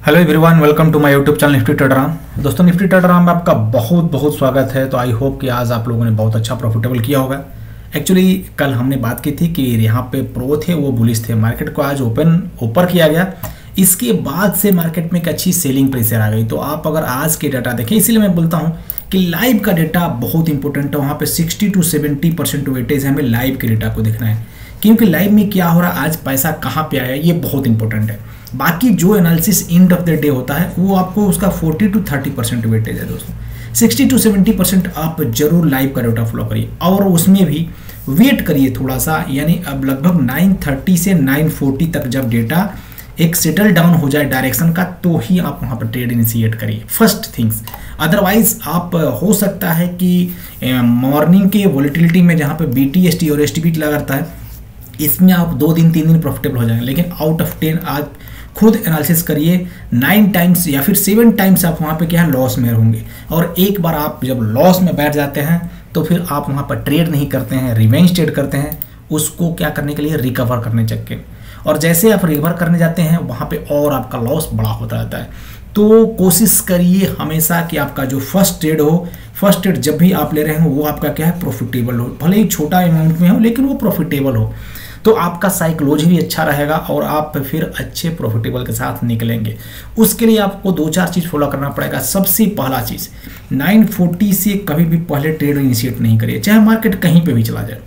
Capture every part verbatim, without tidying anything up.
Hello everyone, welcome to my YouTube channel Nifty trader Ram. दोस्तों, Nifty trader Ram में आपका बहुत बहुत स्वागत है। तो आई होप कि आज आप लोगों ने बहुत अच्छा प्रॉफिटेबल किया होगा। एक्चुअली कल हमने बात की थी कि यहाँ पे प्रो थे, वो बुलिश थे। मार्केट को आज ओपन ऊपर किया गया, इसके बाद से मार्केट में एक अच्छी सेलिंग प्रेशर आ गई। तो आप अगर आज के डाटा देखें, इसीलिए मैं बोलता हूँ कि लाइव का डेटा बहुत इंपॉर्टेंट है। वहाँ पे sixty two seventy percent weightage हमें लाइव के डेटा को देखना है, क्योंकि लाइव में क्या हो रहा है, आज पैसा कहाँ पे आया, ये बहुत इंपॉर्टेंट है। बाकी जो analysis end of the day होता है वो आपको उसका forty two thirty percent weightage है दोस्तों। सिक्सटी टू सेवेंटी परसेंट आप जरूर लाइव का डेटा फॉलो करिए और उसमें भी वेट करिए थोड़ा सा, यानी अब लगभग नाइन थर्टी से नाइन फोर्टी तक जब डेटा एक सेटल डाउन हो जाए डायरेक्शन का, तो ही आप वहाँ पर ट्रेड इनिशिएट करिए फर्स्ट थिंग्स। अदरवाइज आप हो सकता है कि मॉर्निंग के वॉलेटिलिटी में जहाँ पे बी टी एस टी और एस टी पी लगा रहता है, इसमें आप दो दिन तीन दिन प्रॉफिटेबल हो जाएंगे। लेकिन आउट ऑफ टेन आज खुद एनालिसिस करिए, नाइन टाइम्स या फिर सेवन टाइम्स आप वहाँ पे क्या है लॉस में होंगे। और एक बार आप जब लॉस में बैठ जाते हैं तो फिर आप वहाँ पर ट्रेड नहीं करते हैं, रिवेंज ट्रेड करते हैं, उसको क्या करने के लिए, रिकवर करने चक्के। और जैसे आप रिकवर करने जाते हैं वहाँ पे और आपका लॉस बड़ा होता रहता है। तो कोशिश करिए हमेशा कि आपका जो फर्स्ट ट्रेड हो, फर्स्ट ट्रेड जब भी आप ले रहे हो वो आपका क्या है, प्रॉफिटेबल हो। भले ही छोटा अमाउंट में हो लेकिन वो प्रॉफिटेबल हो, तो आपका साइकोलॉजी भी अच्छा रहेगा और आप फिर अच्छे प्रॉफिटेबल के साथ निकलेंगे। उसके लिए आपको दो चार चीज़ फॉलो करना पड़ेगा। सबसे पहला चीज़, नाइन फोर्टी से कभी भी पहले ट्रेड इनिशिएट नहीं करिए, चाहे मार्केट कहीं पे भी चला जाए।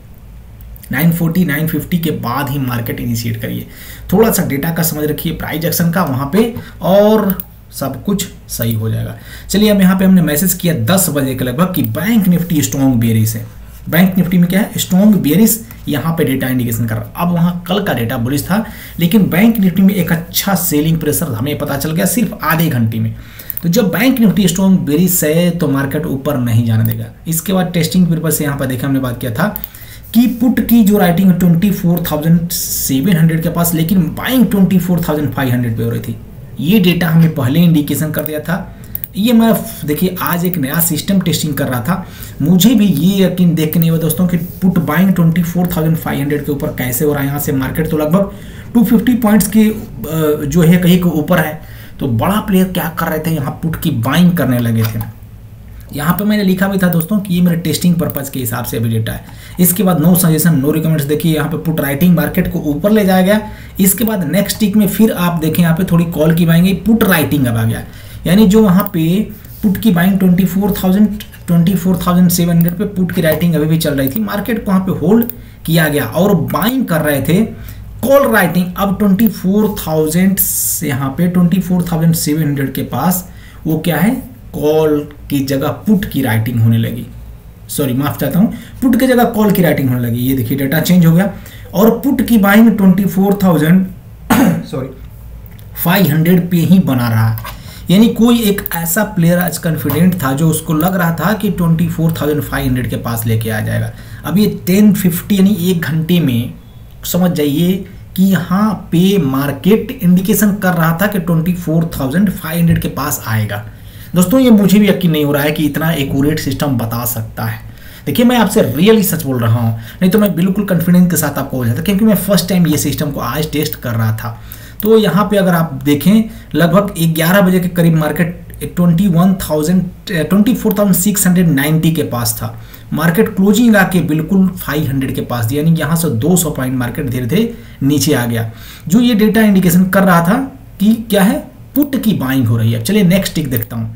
नाइन फोर्टी नाइन फिफ्टी के बाद ही मार्केट इनिशिएट करिए। थोड़ा सा डेटा का समझ रखिए, प्राइस एक्शन का वहाँ पे, और सब कुछ सही हो जाएगा। चलिए, अब यहाँ पे हमने मैसेज किया दस बजे के लगभग कि बैंक निफ्टी स्ट्रॉन्ग बेयरिश है। बैंक निफ्टी में क्या है, स्ट्रॉन्ग बेयरिश यहाँ पे डेटा इंडिकेशन कर रहा है। अब वहाँ कल का डेटा बुलिश था, लेकिन बैंक निफ्टी में एक अच्छा सेलिंग प्रेशर हमें पता चल गया सिर्फ आधे घंटे में। तो जब बैंक निफ्टी स्ट्रॉन्ग बेयरिश है तो मार्केट ऊपर नहीं जाने देगा। इसके बाद टेस्टिंग पर्पज से यहाँ पर देखा, हमने बात किया था कि पुट की जो writing twenty four thousand seven hundred के पास, लेकिन buying twenty four thousand five hundred पे हो रही थी। ये डेटा हमें पहले इंडिकेशन कर दिया था। ये मैं देखिए आज एक नया सिस्टम टेस्टिंग कर रहा था, मुझे भी ये यकीन देख के नहीं हुआ दोस्तों कि put buying twenty four thousand five hundred के ऊपर कैसे हो रहा है। यहाँ से मार्केट तो लगभग टू फिफ्टी पॉइंट्स के जो है कहीं के ऊपर है। तो बड़ा प्लेयर क्या कर रहे थे, यहाँ पुट की बाइंग करने लगे थे। यहाँ पे मैंने लिखा भी था दोस्तों कि ये मेरे टेस्टिंग पर्पज के हिसाब से अभी डेटा है। इसके बाद नो सजेशन नो रिकमेंड्स, देखिए यहाँ पे पुट राइटिंग मार्केट को ऊपर ले जाया गया। इसके बाद नेक्स्ट टिक में फिर आप देखें यहाँ पे थोड़ी कॉल की बाइंग, पुट राइटिंग अब आ गया। यानी जो वहाँ पे पुट की buying twenty four thousand twenty four thousand seven hundred पे पुट की राइटिंग अभी भी चल रही थी, मार्केट को वहाँ पे होल्ड किया गया और बाइंग कर रहे थे। कॉल राइटिंग अब ट्वेंटी फोर थाउजेंड से यहाँ पे twenty four thousand seven hundred के पास वो क्या है, कॉल की जगह पुट की राइटिंग होने लगी। सॉरी माफ चाहता हूँ, पुट की जगह कॉल की राइटिंग होने लगी। ये देखिए डेटा चेंज हो गया और पुट की buying twenty four thousand sorry five hundred पे ही बना रहा है। यानी कोई एक ऐसा प्लेयर आज कॉन्फिडेंट था जो उसको लग रहा था कि twenty four thousand five hundred के पास लेके आ जाएगा। अब ये टेन फिफ्टी यानी एक घंटे में समझ जाइए कि यहाँ पे मार्केट इंडिकेशन कर रहा था कि twenty four thousand five hundred के पास आएगा। दोस्तों, ये मुझे भी यकीन नहीं हो रहा है कि इतना एक्यूरेट सिस्टम बता सकता है। देखिए, मैं आपसे रियली सच बोल रहा हूँ, नहीं तो मैं बिल्कुल कॉन्फिडेंस के साथ आपको बोल जाता, क्योंकि मैं फर्स्ट टाइम ये सिस्टम को आज टेस्ट कर रहा था। तो यहाँ पे अगर आप देखें लगभग ग्यारह बजे के करीब market twenty one thousand twenty four thousand six hundred ninety के पास था। मार्केट क्लोजिंग आके बिल्कुल फाइव हंड्रेड के पास दिया, यानी यहाँ से दो सौ पॉइंट मार्केट धीरे धीरे नीचे आ गया, जो ये डेटा इंडिकेशन कर रहा था कि क्या है, पुट की बाइंग हो रही है। चलिए नेक्स्ट टिक देखता हूँ।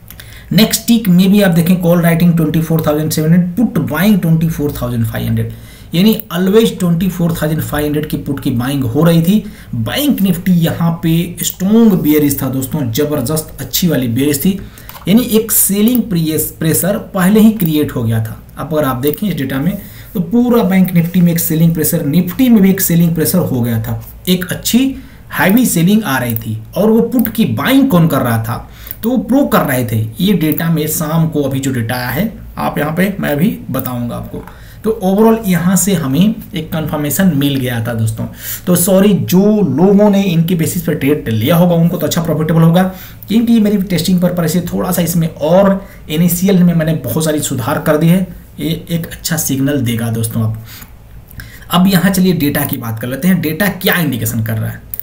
नेक्स्ट टिक में भी आप देखें call writing twenty four thousand seven hundred, put buying twenty four thousand five hundred, यानी always twenty four thousand five hundred की पुट की बाइंग हो रही थी। बैंक निफ्टी यहाँ पे स्ट्रॉन्ग बेयरिश था दोस्तों, जबरदस्त अच्छी वाली बेयरिश थी, यानी एक सेलिंग प्रेशर पहले ही क्रिएट हो गया था। अब अगर आप देखें इस डेटा में तो पूरा बैंक निफ्टी में एक सेलिंग प्रेशर, निफ्टी में भी एक सेलिंग प्रेशर हो गया था, एक अच्छी हैवी सेलिंग आ रही थी। और वो पुट की बाइंग कौन कर रहा था, तो वो प्रो कर रहे थे। ये डेटा में शाम को अभी जो डेटा आया है आप यहाँ पे मैं अभी बताऊंगा आपको। तो ओवरऑल यहाँ से हमें एक कंफर्मेशन मिल गया था दोस्तों। तो सॉरी, जो लोगों ने इनके बेसिस पर ट्रेड लिया होगा उनको तो अच्छा प्रॉफिटेबल होगा, क्योंकि ये मेरी टेस्टिंग पर्पज से थोड़ा सा इसमें और इनिशियल में मैंने बहुत सारी सुधार कर दी है। ये एक अच्छा सिग्नल देगा दोस्तों। अब अब यहाँ चलिए डेटा की बात कर लेते हैं। डेटा क्या इंडिकेशन कर रहा है।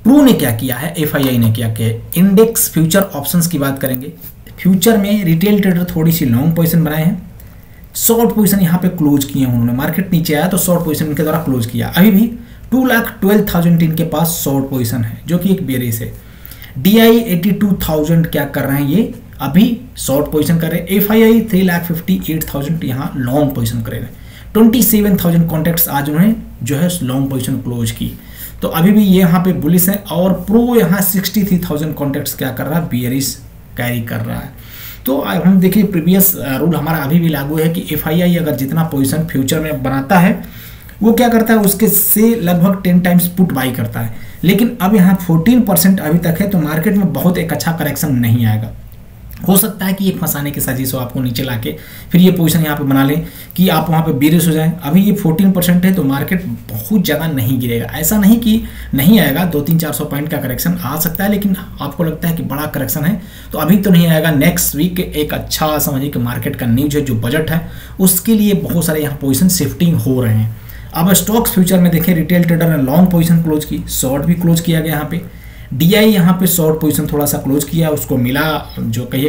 प्रो ने क्या किया है, एफआईआई ने क्या किया है, इंडेक्स फ्यूचर ऑप्शंस की बात करेंगे। फ्यूचर में रिटेल ट्रेडर थोड़ी सी लॉन्ग पोजीशन बनाए हैं, शॉर्ट पोजीशन यहाँ पे क्लोज किए उन्होंने, मार्केट नीचे आया तो शॉर्ट पोजीशन इनके द्वारा क्लोज किया। अभी भी टू लाख ट्वेल्व थाउजेंड इनके पास शॉर्ट पोजीशन है जो कि एक बेरिस है। D I eighty two thousand क्या कर रहे हैं, ये अभी शॉर्ट पोजीशन कर रहे हैं। F I I three lakh fifty eight thousand यहाँ लॉन्ग पोजीशन कर रहे हैं। ट्वेंटी सेवन थाउजेंड कॉन्टैक्ट्स आज उन्होंने जो है लॉन्ग पोजीशन क्लोज की, तो अभी भी ये यहाँ पे बुलिस है। और प्रो यहाँ सिक्सटी थ्री थाउजेंड कॉन्टैक्ट्स क्या कर रहा है, बियरिश कैरी कर रहा है। तो हम देखिए प्रीवियस रूल हमारा अभी भी लागू है कि एफ आई आई अगर जितना पोजीशन फ्यूचर में बनाता है वो क्या करता है, उसके से लगभग टेन टाइम्स पुट बाई करता है। लेकिन अब यहाँ फोर्टीन परसेंट अभी तक है, तो मार्केट में बहुत एक अच्छा करेक्शन नहीं आएगा। हो सकता है कि ये फंसाने की साजिश हो, आपको नीचे लाके फिर ये पोजीशन यहाँ पे बना लें कि आप वहाँ पे बेरिश हो जाएं। अभी ये फोर्टीन परसेंट है तो मार्केट बहुत ज़्यादा नहीं गिरेगा, ऐसा नहीं कि नहीं आएगा, दो तीन चार सौ पॉइंट का करेक्शन आ सकता है, लेकिन आपको लगता है कि बड़ा करेक्शन है तो अभी तो नहीं आएगा। नेक्स्ट वीक एक अच्छा समझिए कि मार्केट का न्यूज है, जो बजट है उसके लिए बहुत सारे यहाँ पोजिशन शिफ्टिंग हो रहे हैं। अब स्टॉक्स फ्यूचर में देखें, रिटेल ट्रेडर ने लॉन्ग पोजीशन क्लोज की, शॉर्ट भी क्लोज किया गया यहाँ पे। डीआई यहाँ पे शॉर्ट पोजीशन थोड़ा सा क्लोज किया, उसको मिला जो कहिए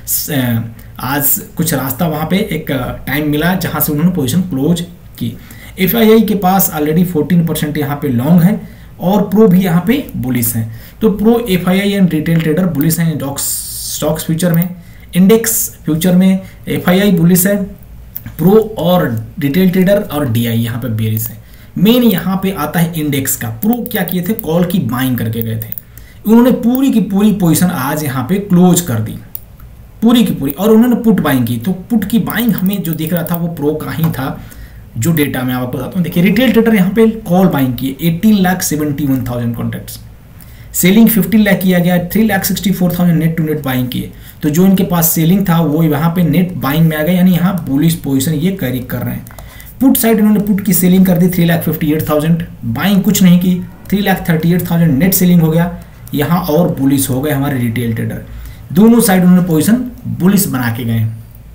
कि आज कुछ रास्ता वहाँ पे एक टाइम मिला जहाँ से उन्होंने पोजीशन क्लोज की। एफआईआई के पास ऑलरेडी फोर्टीन परसेंट यहाँ पे लॉन्ग है और प्रो भी यहाँ पे बुलिस है। तो pro, FII and retail trader bullish हैं स्टॉक्स फ्यूचर में। इंडेक्स फ्यूचर में एफआईआई बुलिस है, प्रो और रिटेल ट्रेडर और डीआई यहाँ पे बेरिस है। मेन यहाँ पे आता है इंडेक्स का। प्रो क्या किए थे, कॉल की बाइंग करके गए थे, उन्होंने पूरी की पूरी पोजीशन आज यहाँ पे क्लोज कर दी, पूरी की पूरी, और उन्होंने पुट बाइंग की। तो पुट की बाइंग हमें जो दिख रहा था वो प्रो का ही था, जो डेटा मैं आपको बताता हूँ। देखिए रिटेल ट्रेडर यहाँ पे कॉल बाइंग की eighteen lakh seventy one thousand contracts, selling fifteen lakh किया गया, three lakh sixty four thousand net to net buying किए। तो जो इनके पास सेलिंग था वो यहाँ पे नेट बाइंग में आ गया, यानी यहाँ बुलिश पोजीशन ये कैरी कर रहे हैं। पुट साइड इन्होंने पुट की सेलिंग कर दी three lakh fifty eight thousand, buying कुछ नहीं की, three lakh thirty eight thousand net selling हो गया यहाँ, और बुलिश हो गए हमारे रिटेल ट्रेडर। दोनों साइड उन्होंने पोजीशन बुलिश बना के गए।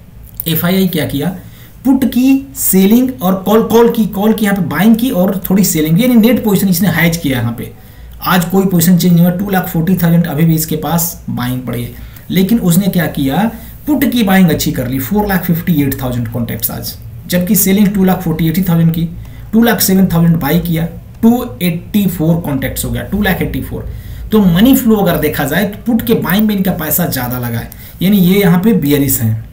एफआईआई क्या किया, पुट की सेलिंग और कॉल कॉल की कॉल की यहाँ पे बाइंग की और थोड़ी सेलिंग, यानी नेट पोजीशन इसने हाइज किया यहाँ पे। आज कोई पोजीशन चेंज नहीं हुआ, टू लाख फोर्टी थाउजेंड अभी भी इसके पास बाइंग पड़ी है। लेकिन उसने क्या किया, पुट की बाइंग अच्छी कर ली, four lakh fifty eight thousand contacts आज, जबकि selling two lakh forty eight thousand की, two lakh seven thousand buy किया, टू एट्टी फोर कॉन्टैक्ट्स हो गया, टू लाख एट्टी फोर। तो मनी फ्लो अगर देखा जाए तो पुट के बाइंग में इनका पैसा ज़्यादा लगा है, यानी ये यहाँ पे बियरिश है।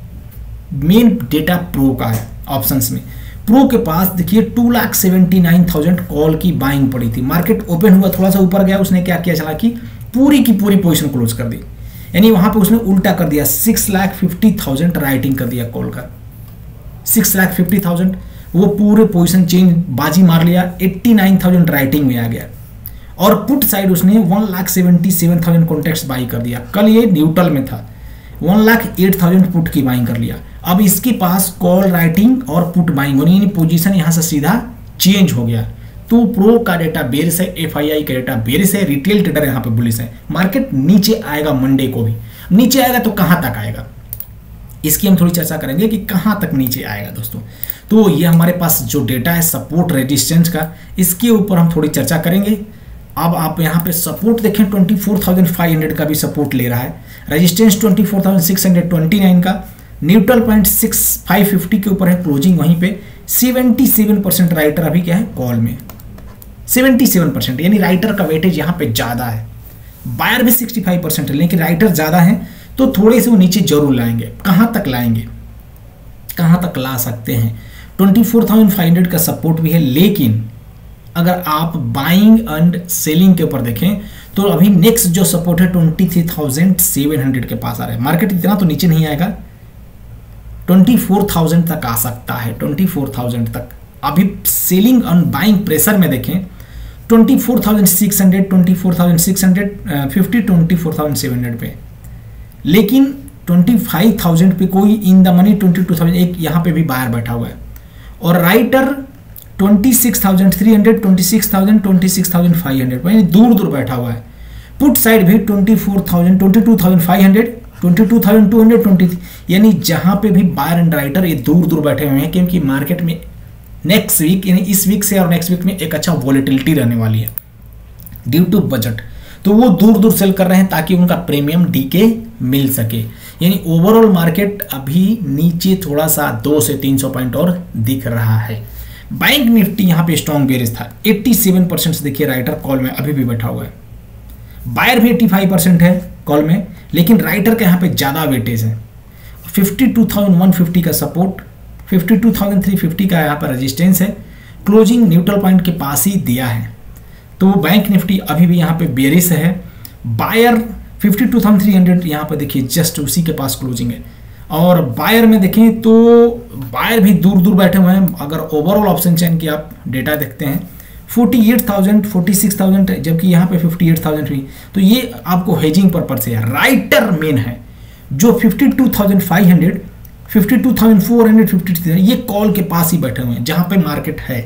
मेन डेटा प्रो का है ऑप्शंस में। प्रो के पास देखिए two lakh seventy nine thousand call की बाइंग पड़ी थी, मार्केट ओपन हुआ थोड़ा सा ऊपर गया, उसने क्या किया, चला कि पूरी की पूरी पोजीशन क्लोज कर दी, यानी वहां पे उसने उल्टा कर दिया, six lakh fifty thousand writing कर दिया कॉल का, सिक्स लाख फिफ्टी थाउजेंड वो पूरे पोजीशन चेंज बाजी मार लिया, एट्टी नाइन थाउजेंड राइटिंग में आ गया। और पुट साइड उसने one lakh seventy seven thousand contacts buy कर दिया, कल ये न्यूट्रल में था, one lakh eight thousand put की बाइंग कर लिया। अब इसके पास कॉल राइटिंग और पुट बाइंग होनी, यानी पोजीशन यहाँ से सीधा चेंज हो गया। तो प्रो का डेटा बेरिस है, एफआईआई का डेटा बेरिस है, रिटेल ट्रेडर यहाँ पे बुलिश है। मार्केट नीचे आएगा, मंडे को भी नीचे आएगा, तो कहाँ तक आएगा इसकी हम थोड़ी चर्चा करेंगे कि कहाँ तक नीचे आएगा दोस्तों। तो ये हमारे पास जो डेटा है सपोर्ट रेजिस्टेंस का, इसके ऊपर हम थोड़ी चर्चा करेंगे। अब आप यहाँ पे सपोर्ट देखें, twenty four thousand five hundred का भी सपोर्ट ले रहा है, resistance twenty four thousand six hundred twenty nine का, neutral point six five fifty के ऊपर है क्लोजिंग, वहीं पे सेवेंटी सेवन परसेंट राइटर अभी क्या है कॉल में, सेवेंटी सेवन परसेंट, यानी राइटर का वेटेज यहाँ पे ज़्यादा है। बायर भी सिक्सटी फाइव परसेंट है, लेकिन राइटर ज़्यादा है तो थोड़े से वो नीचे जरूर लाएंगे। कहाँ तक लाएंगे, कहाँ तक ला सकते हैं, twenty four thousand five hundred का सपोर्ट भी है। लेकिन अगर आप बाइंग एंड सेलिंग के ऊपर देखें तो अभी नेक्स्ट जो सपोर्ट है twenty three thousand seven hundred के पास आ रहा है। मार्केट इतना तो नीचे नहीं आएगा, ट्वेंटी फोर थाउजेंड तक आ सकता है, ट्वेंटी फोर थाउजेंड तक। अभी सेलिंग एंड बाइंग प्रेशर में देखें twenty four thousand six hundred, twenty four thousand six hundred fifty, twenty four thousand seven hundred पे, लेकिन ट्वेंटी फाइव थाउजेंड पे कोई in the money twenty two thousand एक यहाँ पे भी बाहर बैठा हुआ है। और writer twenty six thousand three hundred, twenty six thousand, twenty six thousand five hundred यानी दूर दूर बैठा हुआ है। पुट साइड भी twenty four thousand, twenty two thousand five hundred, twenty two thousand two hundred twenty, यानी जहाँ पे भी बायर एंड राइटर ये दूर दूर बैठे हुए हैं, क्योंकि मार्केट में नेक्स्ट वीक यानी इस वीक से और नेक्स्ट वीक में एक अच्छा वॉलेटिलिटी रहने वाली है ड्यू टू बजट। तो वो दूर दूर सेल कर रहे हैं ताकि उनका प्रीमियम डीके मिल सके। यानी ओवरऑल मार्केट अभी नीचे थोड़ा सा दो से तीन सौ पॉइंट और दिख रहा है। बैंक निफ्टी यहाँ पे स्ट्रॉन्ग बेरिश था, सत्तासी परसेंट से देखिए राइटर कॉल में अभी भी बैठा हुआ है। बायर भी पचासी परसेंट है कॉल में, लेकिन राइटर का यहाँ पे ज़्यादा वेटेज है। बावन हज़ार एक सौ पचास का सपोर्ट, बावन हज़ार तीन सौ पचास का यहाँ पर रेजिस्टेंस है, क्लोजिंग न्यूट्रल पॉइंट के पास ही दिया है। तो बैंक निफ्टी अभी भी यहाँ पे बेरिश है। बायर बावन हज़ार तीन सौ यहाँ पर देखिए जस्ट उसी के पास क्लोजिंग है। और बायर में देखें तो बायर भी दूर दूर बैठे हुए हैं। अगर ओवरऑल ऑप्शन चेन की आप डेटा देखते हैं अड़तालीस हज़ार, छियालीस हज़ार, जबकि यहाँ पे अट्ठावन हज़ार हुई, तो ये आपको हेजिंग पर्पज से है। राइटर मेन है जो बावन हज़ार पाँच सौ, बावन हज़ार चार सौ पचास, ये कॉल के पास ही बैठे हुए हैं जहाँ पे मार्केट है।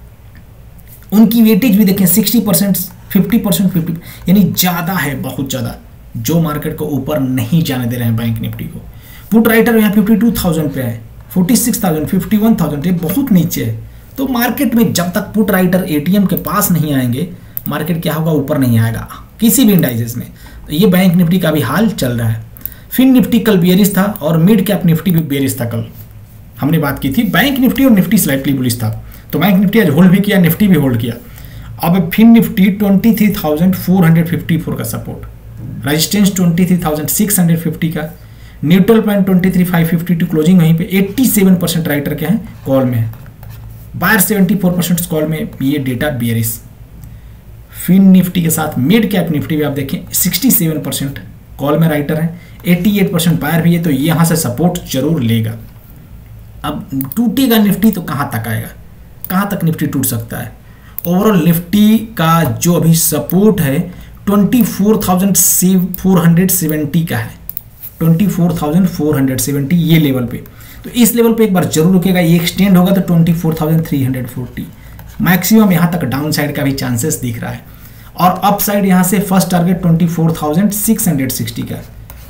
उनकी वेटेज भी देखें साठ परसेंट, पचास परसेंट, पचास, यानी ज़्यादा है, बहुत ज़्यादा, जो मार्केट को ऊपर नहीं जाने दे रहे हैं बैंक निफ्टी को। पुट राइटर यहाँ बावन हज़ार पे है, छियालीस हज़ार, इक्यावन हज़ार, ये बहुत नीचे है। तो मार्केट में जब तक पुट राइटर एटीएम के पास नहीं आएंगे, मार्केट क्या होगा, ऊपर नहीं आएगा किसी भी इंडाइसेस में। तो ये बैंक निफ्टी का भी हाल चल रहा है। फिन निफ्टी कल बेरिश था और मिड कैप निफ्टी भी बेरिश था। कल हमने बात की थी बैंक निफ्टी और निफ्टी स्लाइटली बुलिश था, तो बैंक निफ्टी आज होल्ड भी किया, निफ्टी भी होल्ड किया। अब फिन निफ्टी तेईस हज़ार चार सौ चौवन का सपोर्ट, रेजिस्टेंस तेईस हज़ार छह सौ पचास का, न्यूट्रल पॉइंट तेईस हज़ार पाँच सौ बावन, क्लोजिंग वहीं पे सत्तासी परसेंट राइटर के हैं कॉल में है, बायर चौहत्तर परसेंट कॉल में। ये डेटा बेरिश। फिन निफ्टी के साथ मिड कैप निफ्टी भी आप देखें सड़सठ परसेंट कॉल में राइटर है, अठासी परसेंट बायर भी है, तो यहाँ से सपोर्ट जरूर लेगा। अब टूटेगा निफ्टी तो कहाँ तक आएगा, कहाँ तक निफ्टी टूट सकता है। ओवरऑल निफ्टी का जो अभी सपोर्ट है चौबीस हज़ार चार सौ सत्तर का है, चौबीस हज़ार चार सौ सत्तर ये लेवल पे। तो इस लेवल पे एक बार जरूर रुकेगा, ये एक्सटेंड होगा तो चौबीस हज़ार तीन सौ चालीस मैक्सिमम यहाँ तक डाउन साइड का भी चांसेस दिख रहा है। और अप साइड यहाँ से फर्स्ट टारगेट चौबीस हज़ार छह सौ साठ का,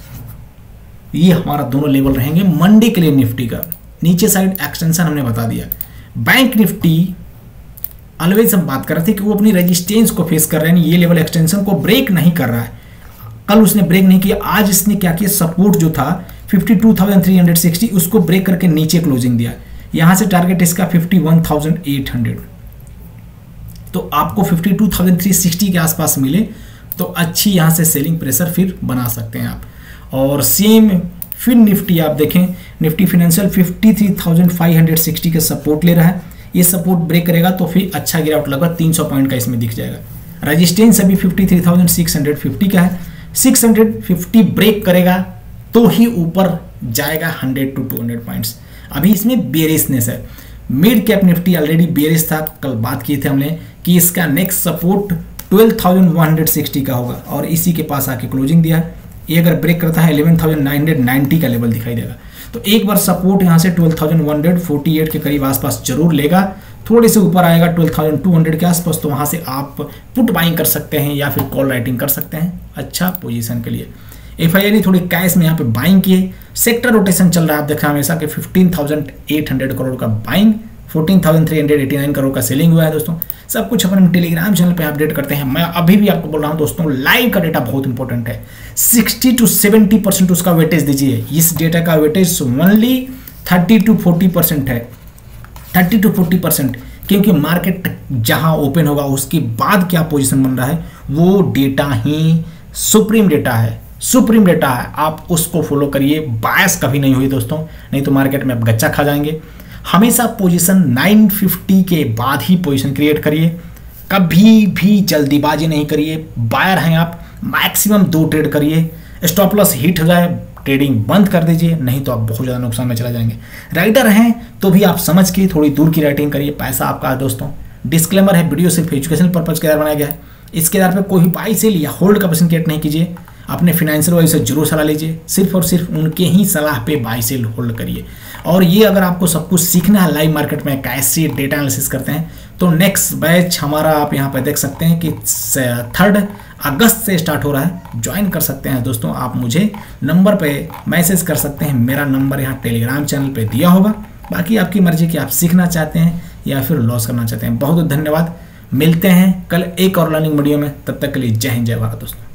ये हमारा दोनों लेवल रहेंगे मंडे के लिए निफ्टी का। नीचे साइड एक्सटेंशन हमने बता दिया। बैंक निफ्टी ऑलवेज हम बात कर रहे थे कि वो अपनी रेजिस्टेंस को फेस कर रहे हैं, ये लेवल एक्सटेंशन को ब्रेक नहीं कर रहा है। कल उसने ब्रेक नहीं किया, आज इसने क्या किया, सपोर्ट जो था बावन हज़ार तीन सौ साठ उसको ब्रेक करके नीचे क्लोजिंग दिया। यहां से टारगेट इसका इक्यावन हज़ार आठ सौ, तो आपको बावन हज़ार तीन सौ साठ के आसपास मिले तो अच्छी यहां से सेलिंग प्रेशर फिर बना सकते हैं आप। और सेम फिर निफ्टी आप देखें, निफ्टी फाइनेंशियल तिरेपन हज़ार पाँच सौ साठ का सपोर्ट ले रहा है, ये सपोर्ट ब्रेक करेगा तो फिर अच्छा गिरावट लगभग तीन सौ पॉइंट का इसमें दिख जाएगा। रजिस्टेंस अभी तिरेपन हज़ार छह सौ पचास का है, छह सौ पचास ब्रेक करेगा तो ही ऊपर जाएगा सौ टू दो सौ पॉइंट्स। अभी इसमें बेरिशनेस है। Mid cap Nifty already bearish था, कल बात किए थे हमने कि इसका नेक्स्ट सपोर्ट बारह हज़ार एक सौ साठ का होगा और इसी के पास आके क्लोजिंग दिया। ये अगर ब्रेक करता है ग्यारह हज़ार नौ सौ नब्बे का लेवल दिखाई देगा, तो एक बार सपोर्ट यहाँ से बारह हज़ार एक सौ अड़तालीस के करीब आसपास जरूर लेगा। थोड़े से ऊपर आएगा बारह हज़ार दो सौ के आसपास, तो वहाँ से आप पुट बाइंग कर सकते हैं या फिर कॉल राइटिंग कर सकते हैं अच्छा पोजीशन के लिए। एफ आई आई थोड़ी कैश में यहाँ पे बाइंग किए, सेक्टर रोटेशन चल रहा है, आप देखा हमेशा कि पंद्रह हज़ार आठ सौ करोड़ का बाइंग, चौदह हज़ार तीन सौ नवासी करोड़ का सेलिंग हुआ है दोस्तों। सब कुछ अपन टेलीग्राम चैनल पे अपडेट करते हैं। मैं अभी भी आपको बोल रहा हूँ दोस्तों, लाइव का डेटा बहुत इंपॉर्टेंट है। साठ टू सत्तर परसेंट उसका वेटेज दीजिए। इस डेटा का वेटेज ओनली तीस टू चालीस परसेंट है, तीस टू चालीस परसेंट, क्योंकि मार्केट जहां ओपन होगा उसके बाद क्या पोजीशन बन रहा है वो डेटा ही सुप्रीम डेटा है, सुप्रीम डेटा है। आप उसको फॉलो करिए, बायस कभी नहीं हुई दोस्तों, नहीं तो मार्केट में आप गच्चा खा जाएंगे। हमेशा पोजीशन नौ सौ पचास के बाद ही पोजीशन क्रिएट करिए, कभी भी जल्दीबाजी नहीं करिए। बायर हैं आप, मैक्सिमम दो ट्रेड करिए, स्टॉप लॉस हिट हो जाए ट्रेडिंग बंद कर दीजिए, नहीं तो आप बहुत ज़्यादा नुकसान में चला जाएंगे। राइटर हैं तो भी आप समझ के थोड़ी दूर की राइटिंग करिए, पैसा आपका है दोस्तों। डिस्क्लेमर है, वीडियो सिर्फ एजुकेशनल पर्पज के द्वारा बनाया गया है, इसके आधार पर कोई बाई सेल या होल्ड का ऑप्शन क्रिएट नहीं कीजिए। अपने फाइनेंशियल वाइज से जरूर सलाह लीजिए, सिर्फ और सिर्फ उनके ही सलाह पे बाई सेल होल्ड करिए। और ये अगर आपको सब कुछ सीखना है लाइव मार्केट में कैसे डेटा एनालिसिस करते हैं, तो नेक्स्ट बैच हमारा आप यहाँ पे देख सकते हैं कि थर्ड अगस्त से स्टार्ट हो रहा है, ज्वाइन कर सकते हैं दोस्तों। आप मुझे नंबर पे मैसेज कर सकते हैं, मेरा नंबर यहाँ टेलीग्राम चैनल पे दिया होगा। बाकी आपकी मर्जी कि आप सीखना चाहते हैं या फिर लॉस करना चाहते हैं। बहुत बहुत धन्यवाद। मिलते हैं कल एक और लर्निंग वीडियो में, तब तक के लिए जय हिंद जय भारत दोस्तों।